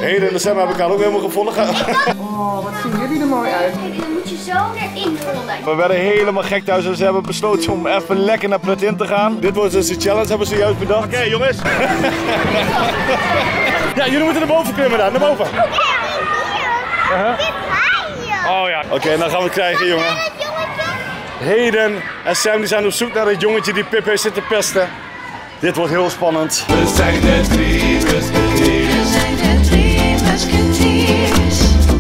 Heden en Sam heb ik al ook helemaal gevonden. Oh, wat zien jullie er mooi uit. Kijk, dan moet je zo erin rollen. We werden helemaal gek thuis en ze hebben besloten om even lekker naar Pret-In te gaan. Dit wordt dus de challenge, hebben ze juist bedacht. Oké, jongens. Ja, jullie moeten naar boven klimmen daar, naar boven. Oh ja. Oké, dan gaan we het krijgen, jongen. Heden en Sam die zijn op zoek naar het jongetje die Pip heeft zitten pesten. Dit wordt heel spannend. We zijn de drie musketeers. We zijn de drie musketeers.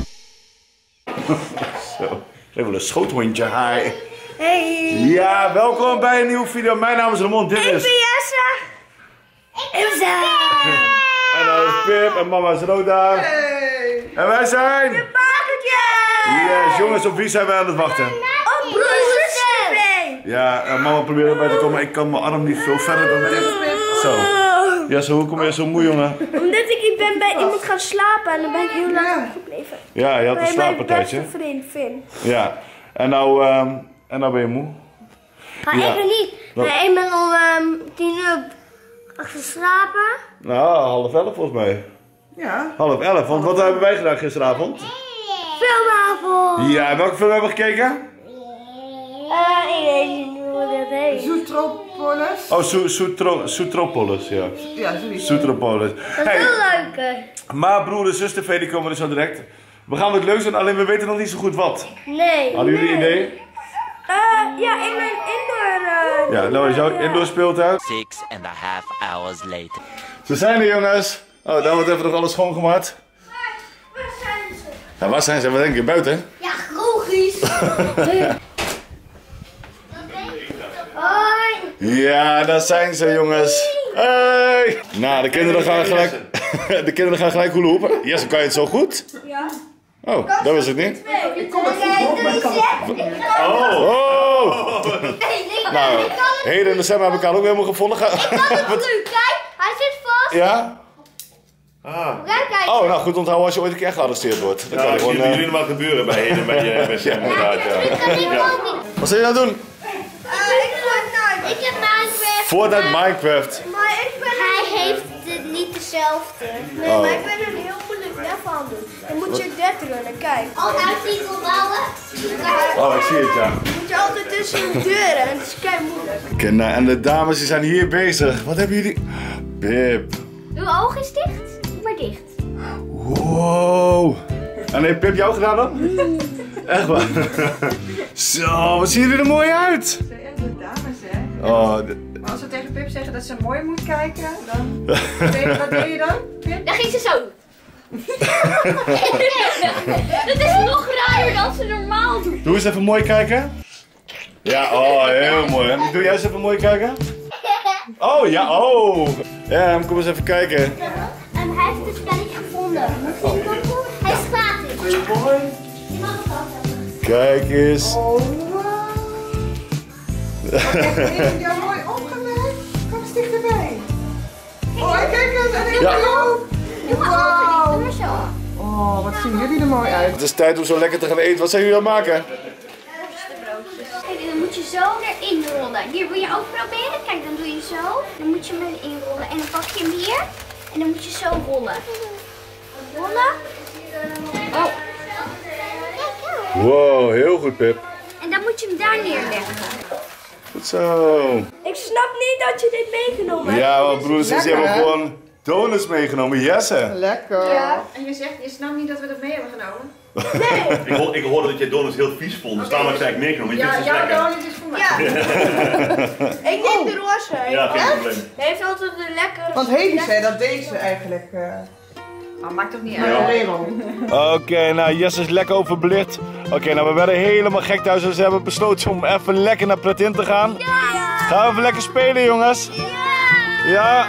Zo, even een schoothondje, hi. Hey. Ja, welkom bij een nieuwe video. Mijn naam is Ramon, dit is... Ik ben Jesse. Ik ben En dat is Pip en mama is Roda. Hey. En wij zijn... de bakkertjes. Yes, jongens, op wie zijn wij aan het wachten? Op broer Zuster. Ja, mama probeert erbij te komen. Ik kan mijn arm niet veel verder dan dit. Zo. Ja, zo, hoe kom je zo moe, jongen? Omdat ik ben bij iemand gaan slapen en dan ben ik heel lang gebleven. Ja, je had een Bij mijn slaappartijtje. beste vriend Finn. Ja. En nou ben je moe? Maar Ja. ik ben niet. Maar ik ben om 10 uur achter slapen. Nou, 10:30 volgens mij. Ja. 10:30, want wat hebben wij gedaan gisteravond? Filmavond. Ja, welke film hebben we gekeken? Ik weet niet hoe dat heet. Zootropolis. Oh, Soetropolis, ja. Ja, zoiets. Soetropolis. Dat is heel leuker. Maar broer en zus TV die komen er zo direct. We gaan het leuk doen, alleen we weten nog niet zo goed wat. Nee. Hadden jullie een idee? Ja, in mijn indoor. Ja, nou is jouw indoor speeltuin. 6.5 hours later. Ze zijn er, jongens. Oh, daar wordt even nog alles schoongemaakt. Waar zijn ze? Ja, waar zijn ze? Wat denk je? Buiten? Ja, logisch. Hoi. Ja, daar zijn ze, jongens. Hey! Nou, de kinderen gaan gelijk... De kinderen gaan gelijk hula hoepen. Jesse, kan je het zo goed? Ja. Oh, dat was het niet. Ik kom het goed op, maar ik kan het niet. Oh! Nou, Heden en Sam heb ik al ook helemaal gevonden. Kijk, hij zit vast. Ja? Kijk. Oh, nou goed onthouden als je ooit een keer gearresteerd wordt. Dan kan je gewoon... jullie maar gebeuren bij Heden, bij Sam inderdaad, ja. Wat zou je nou doen? Ik heb Minecraft. Fortnite Minecraft. Maar hij heeft het niet dezelfde. Nee, maar ik ben een heel moeilijk level aan het doen. Dan moet je 30 runnen, kijk. Altijd niet opbouwen. Oh, ik zie het, ja. Moet je altijd tussen de deuren en het is kei moeilijk. Oké, nou, en de dames die zijn hier bezig. Wat hebben jullie... Pip. Uw oog is dicht? Doe maar dicht. Wow. En heeft Pip jou gedaan dan? Echt waar? Zo, wat zien jullie er mooi uit. Ze zijn echt de dames, hè? Oh, Maar als we tegen Pip zeggen dat ze mooi moet kijken, dan... Wat deed je dan, Pip? Dan ging ze zo. Dat is nog raarder dan ze normaal doen. doe eens even mooi kijken. Ja, oh, heel mooi. En doe jij eens even mooi kijken? Oh, ja, oh. Ja, kom eens even kijken. En hij heeft het spelletje gevonden. Moet je hem doen? Hij is gratis. Je mag het altijd. Kijk eens. Oh, wow. Heb je jou mooi opgemerkt? Kom eens dichterbij. Oh, kijk eens. En ik Ja. Doe maar altijd. Doe maar zo. Oh, wat zien jullie er mooi uit. Het is tijd om zo lekker te gaan eten. Wat zijn jullie aan het maken? Kijk, dan moet je zo erin rollen. Hier, wil je ook proberen? Kijk, dan doe je zo. Dan moet je hem erin rollen. En dan pak je hem hier. En dan moet je zo rollen. Rollen. Oh. Wow, heel goed, Pip. En dan moet je hem daar neerleggen. Goed zo. Ik snap niet dat je dit meegenomen hebt. Ja, want broers, Lekker, die hebben hè? gewoon donuts meegenomen. Jesse. Lekker. Ja. En je zegt, je snapt niet dat we dat mee hebben genomen? Ik hoorde dat jij donuts heel vies vond, dus daarom heb ik ze eigenlijk meegenomen. Ik vind ze lekker. donut is voor mij. Ik neem de roze. Ja, geen probleem. Hij heeft altijd een lekkere... Want Hedy zei dat deze eigenlijk... Maar maakt toch niet uit. Ja. Wereld. Oké, nou Jesse is lekker overbelicht. Oké, nou we werden helemaal gek thuis en ze hebben besloten om even lekker naar Pret-In te gaan. Gaan we even lekker spelen, jongens? Ja.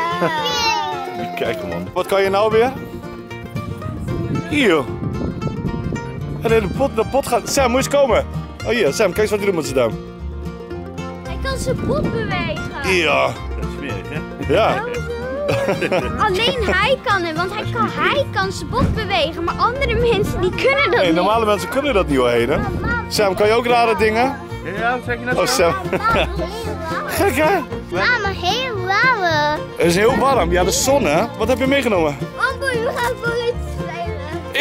Kijk man. Wat kan je nou weer? Hier. En de pot gaat... Sam, moet je eens komen. Oh hier, Sam, kijk eens wat hij doet met zijn duim. Hij kan zijn pot bewegen. Ja. Dat is smerig, hè? Ja. Alleen hij kan het, want hij kan zijn bot bewegen, maar andere mensen die kunnen dat Nee, niet. normale mensen kunnen dat niet hoor, Heden. Sam, kan je ook rare dingen? Ja, wat zeg je nou? Oh, Sam. Gek hè? Mama, heel warm. Het is heel warm. Ja, de zon hè? Wat heb je meegenomen? Amber, we gaan voor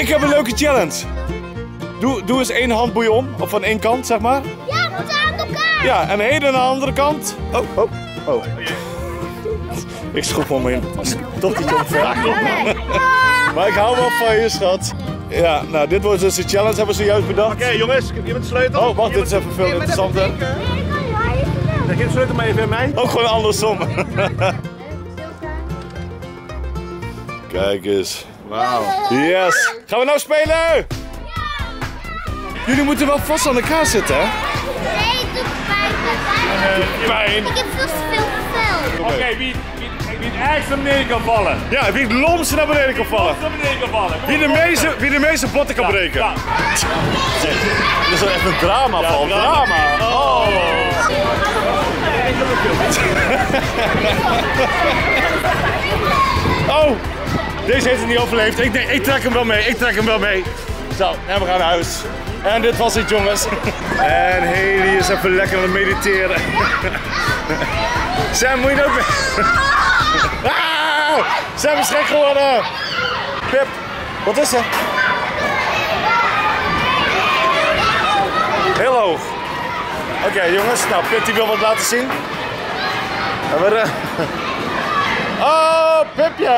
ik heb een leuke challenge. Doe eens 1 handboei om, of van 1 kant zeg maar. Ja, we moeten aan elkaar. Ja, en Heden aan de andere kant. Oh. Ik schop hem in. Tot die komt ver. Maar ik hou wel van je, schat. Ja, nou dit wordt dus de challenge, hebben we zojuist bedacht. Oké, jongens, je bent de sleutel. Oh, wacht, dit is even veel interessanter. Geef de sleutel maar even aan mij. Ook gewoon andersom. Kijk eens. Wauw. Yes. Gaan we nou spelen? Jullie moeten wel vast aan elkaar zitten, hè? Nee, het doet pijn. Pijn. Ik heb veel te veel gevel. Oké, wie het ergst naar beneden kan vallen? Ja, wie het lomste naar beneden kan vallen. Naar beneden kan vallen. Wie de meeste botten kan breken. Ja. Dit is wel echt een drama van. Drama. Oh. Oh. Deze heeft het niet overleefd. Ik trek hem wel mee. Zo, en we gaan naar huis. En dit was het, jongens. En Haley is even lekker aan het mediteren. Sam, moet je nou ook ah! Sam is gek geworden. Pip, wat is er? Heel hoog. Oké, jongens, nou Pip die wil wat laten zien. En we oh, Pipje.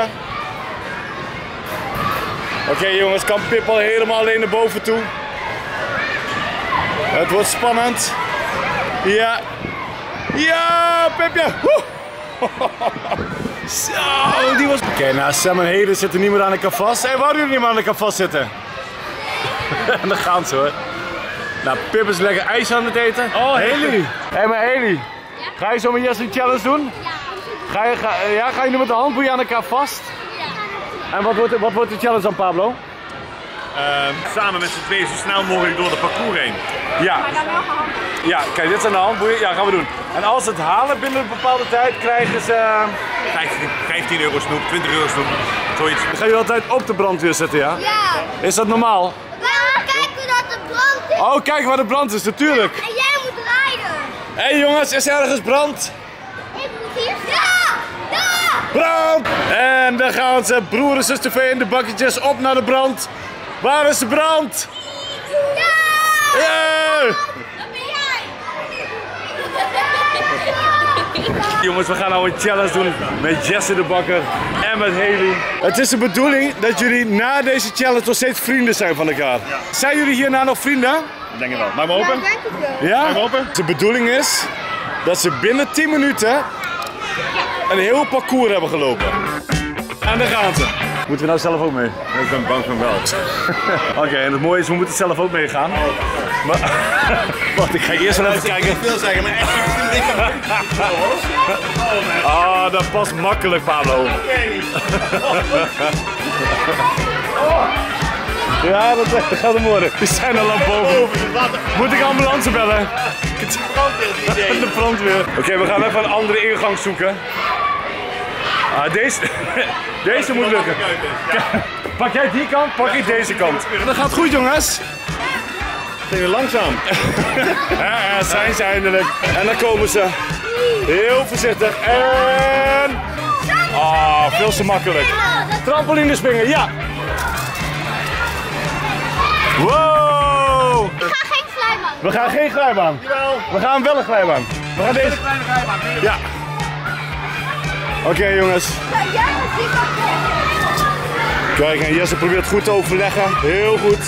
Oké, jongens, kan Pip al helemaal alleen naar boven toe? Het wordt spannend. Ja. Ja, Pipje. Zo, die was... Oké, nou Sam en Heden zitten niet meer aan elkaar vast. Hé, wouden jullie niet meer aan elkaar vastzitten? En dan gaan ze hoor. Nou, Pip is lekker ijs aan het eten. Oh, Haley. Hé, maar Haley. Ja? Ga je zo met Jess een challenge doen? Ja. Ga je nu met de handboeien aan elkaar vast? Ja. En wat wordt de challenge dan, Pablo? Samen met z'n tweeën zo snel mogelijk door de parcours heen. Ja. Maar dan wel gehandeld. Ja, kijk, dit zijn de handboeien. Ja, gaan we doen. En als ze het halen binnen een bepaalde tijd, krijgen ze... 15 euro snoep, 20 euro snoep, zoiets. Dan ga je altijd op de brandweer zitten, ja? Ja. Is dat normaal? Ja, kijken dat de brand is. Oh, kijk waar de brand is, natuurlijk. En jij moet rijden. Hé jongens, is er ergens brand? Ik moet hier staan. Ja! Brand! En dan gaan ze, broer en zus TV in de bakjes op naar de brand. Waar is de brand? Ja! Yeah! Dat ben jij. Jongens, we gaan nou een challenge doen met Jesse de Bakker en met Haley. Het is de bedoeling dat jullie na deze challenge nog steeds vrienden zijn van elkaar. Ja. Zijn jullie hierna nog vrienden? Ik denk het wel. Maak me open. denk ik wel. Ja? Maak me open. De bedoeling is dat ze binnen 10 minuten een heel parcours hebben gelopen. En daar gaan ze. Moeten we nou zelf ook mee? Ik ben bang van wel. Oké, en het mooie is, we moeten zelf ook meegaan. Maar, wacht, ik ga eerst wel even kijken. Ik wil zeggen, maar echt Ah, dat past makkelijk, Pablo. Ja, dat gaat hem worden. Die zijn al aan boven. Moet ik ambulance bellen? De brandweer. Oké, we gaan even een andere ingang zoeken. Ah, deze moet lukken. Pak jij die kant, pak ik deze kant. Dat gaat goed, jongens. Even langzaam. Ja, zijn ze eindelijk. En dan komen ze. Heel voorzichtig. En... Ah, veel te makkelijk. Trampoline springen, ja. Wow. Ik ga geen glijbaan. We gaan geen glijbaan. We gaan wel een glijbaan. We gaan deze... kleine glijbaan. Ja. Oké, jongens. Kijk, en Jesse probeert goed te overleggen. Heel goed.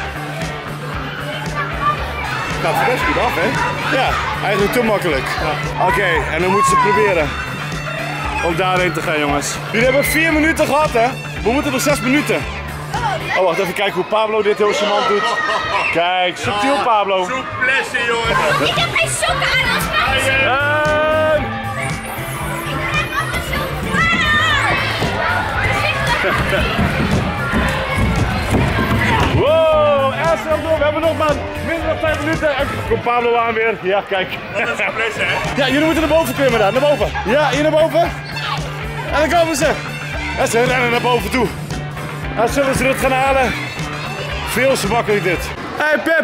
Gaat het best goed af, hè? Ja, eigenlijk te makkelijk. Ja. Oké, en dan moeten ze proberen om daarheen te gaan, jongens. Jullie hebben 4 minuten gehad, hè? We moeten nog 6 minuten. Oh, wacht even kijken hoe Pablo dit heel charmant doet. Kijk, subtiel Pablo. Souplesse, jongens. Ik heb geen sokken aan als mij. En... Wow, en snel door. We hebben nog maar minder dan 5 minuten. En komt Pablo aan weer. Ja, kijk. Dat is souplesse, hè? Ja, jullie moeten naar boven klimmen daar. Naar boven. Ja, hier naar boven. En dan komen ze. En ze rennen naar boven toe. En zullen ze het gaan halen? Veel te makkelijk dit. Hey Pip.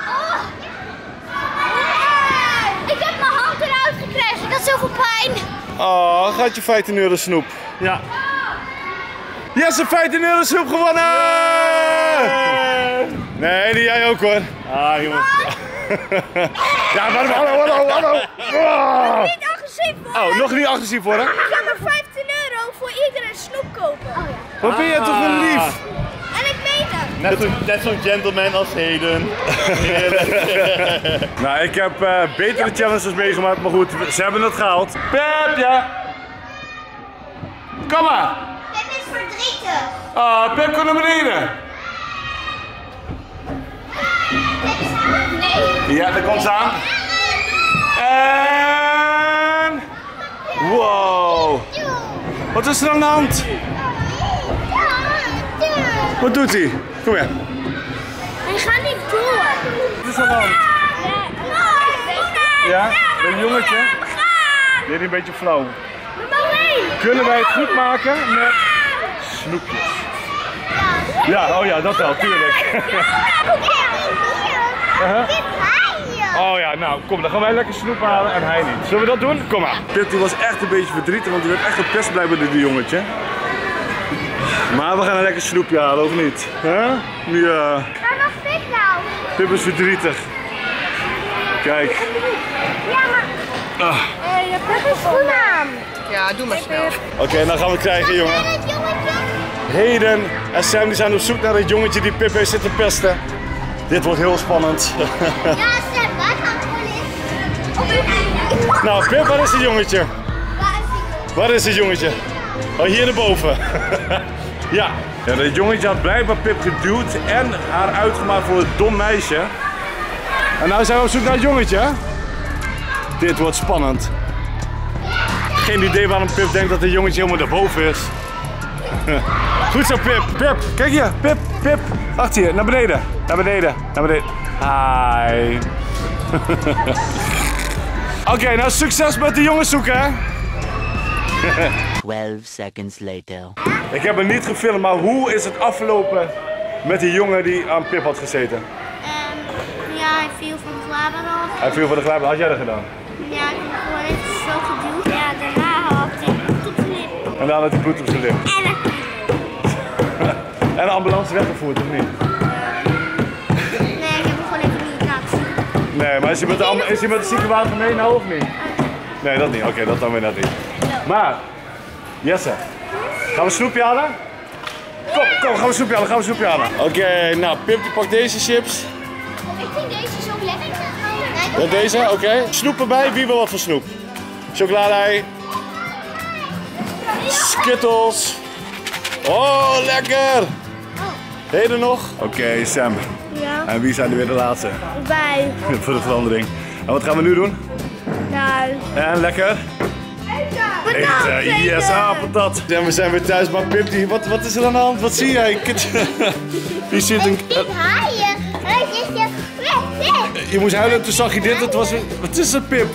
Ik heb mijn hand eruit gekregen. Ik had zoveel pijn. Oh, gaat je 15 euro snoep. Ja. Jesse, 15 euro soep gewonnen! Nee, die jij ook hoor. Ah, jongen. Ja, maar hallo. Oh. Niet agressief worden. Oh, nog niet agressief worden? Ik ga maar 15 euro voor iedereen snoep kopen. Oh, ja. Wat ben je toch een lief? En ik weet het. Net zo'n gentleman als Heden. Nou, ik heb betere challenges meegemaakt, maar goed, ze hebben het gehaald. Pep, ja? Kom maar. Pep is verdrietig. Ah, Pep, kom naar beneden. Nee. Ja, daar komt ze aan. En... Wow. Wat is er aan de hand? Wat doet hij? Kom hier. Hij gaat niet door. Wat is er aan de hand? Ja? Een jongetje? Dit is een beetje flauw. Kunnen wij het goed maken met snoepjes? Ja, oh ja, dat wel, tuurlijk. Oh ja, nou kom, dan gaan wij lekker snoep halen en hij niet. Zullen we dat doen? Kom maar. Pip die was echt een beetje verdrietig, want die werd echt gepest blijven door die jongetje. Maar we gaan een lekker snoepje halen, of niet? Huh? Ja. Waar was Pip nou? Pip is verdrietig. Kijk. Ja, maar... Pip is goed aan. Ja, doe maar snel. Oké, dan gaan we het krijgen, jongen. En het jongetje? Heden en Sam die zijn op zoek naar het jongetje die Pip heeft zitten pesten. Dit wordt heel spannend. Ja, Sam, waar gaan we gewoon Nou, Pip, waar is het jongetje? Waar is het jongetje? Oh, hier naar boven. Ja. Ja, dat jongetje had blijkbaar Pip geduwd en haar uitgemaakt voor een dom meisje. En nou zijn we op zoek naar het jongetje, hè? Dit wordt spannend. Geen idee waarom Pip denkt dat het jongetje helemaal daarboven is. Goed zo, Pip. Pip, kijk hier. Pip, Pip. Achter je, naar beneden. Naar beneden, naar beneden. Hi. Oké, nou succes met de jongens zoeken, hè? 12 seconds later. Ik heb hem niet gefilmd, maar hoe is het afgelopen met die jongen die aan Pip had gezeten? Ja, hij viel van de glijbaan af. Hij viel voor de glijbaan. Had jij dat gedaan? Ja, ik heb gewoon even zo geduwd. Ja, daarna had hij bloed op zijn lip. En dan had hij bloed op zijn lip. En een kilo. En de ambulance weggevoerd, of niet? Nee, ik heb hem gewoon even niet laten zien. Nee, maar is hij met de ziekenwagen mee nou of niet? Nee, dat niet. Oké, dat dan weer net niet. Maar, Jesse, gaan we snoepje halen? Kom, gaan we snoepje halen, Oké, nou, Pip die pakt deze chips. Ik vind deze zo lekker. Ja, deze, oké. Snoep erbij, wie wil wat voor snoep? Chocoladei. Skittles. Oh, lekker! Heden nog? Oké, Sam. Ja. En wie zijn er weer de laatste? Wij. Voor de verandering. En wat gaan we nu doen? Nou. En lekker? Eten. Yes, patat. Ja, we zijn weer thuis, maar Pip, wat is er aan de hand? Wat zie jij? Die zit een... haaien. Je moest huilen en toen zag je dit. Het was... Wat is het, Pip?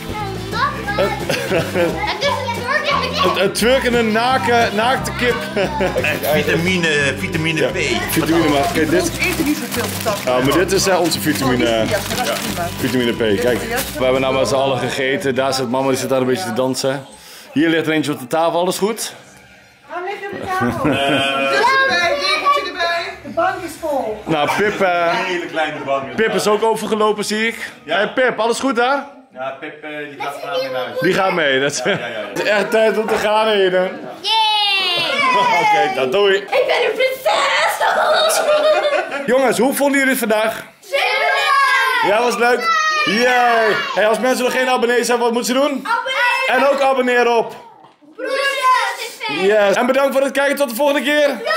Een twerkende naakte kip. Vitamine P. Vitamine, maar kijk dit. Ons eten niet zoveel patat. Nou, maar dit is onze vitamine P. Kijk, we hebben nou met z'n allen gegeten. Daar zit mama, die zit daar een beetje te dansen. Hier ligt er eentje op de tafel, alles goed? Ga liggen op de tafel. Dus erbij, dekentje erbij. De bank is vol. Nou, Pip, Hele kleine bangen. Pip is ook overgelopen, zie ik. Ja. Hey, Pip, alles goed daar? Ja, Pip die gaat vanavond naar huis. Die gaat mee. Dat het is echt tijd om te gaan, Heden. Yay! Oké, dan doei. Ik ben een prinses! Jongens, hoe vonden jullie het vandaag? Super! Ja, was het leuk? Yay! Hey, als mensen nog geen abonnees zijn, wat moeten ze doen? Abonneren! En ook abonneren op. Broertjes! Yes. En bedankt voor het kijken, tot de volgende keer.